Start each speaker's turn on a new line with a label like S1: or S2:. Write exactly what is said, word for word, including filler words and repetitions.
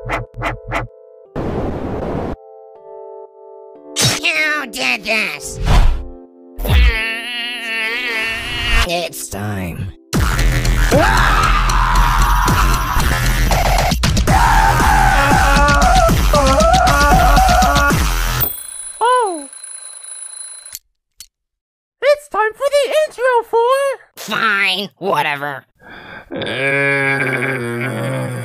S1: You did this! It's time.
S2: Oh! It's time for the intro for...
S1: Fine, whatever.